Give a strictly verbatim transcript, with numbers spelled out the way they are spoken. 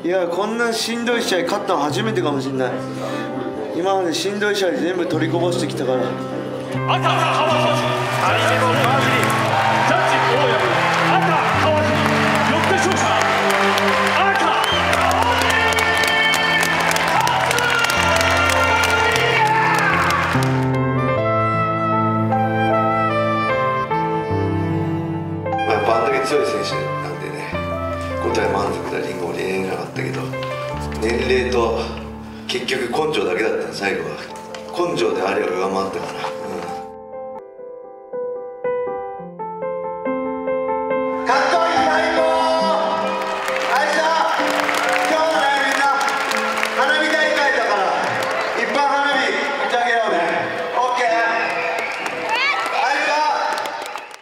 いやこんなしんどい試合勝ったの初めてかもしれない。今までしんどい試合全部取りこぼしてきたから。 赤川尻、さんにんめの川尻、ジャッジ大藪、赤川尻、よって勝者赤川まあやっぱあんだけ強い選手なんでね、答え満足なリンゴを入れなかったけど、年齢と結局根性だけだったの。最後は根性であれを上回ったかな。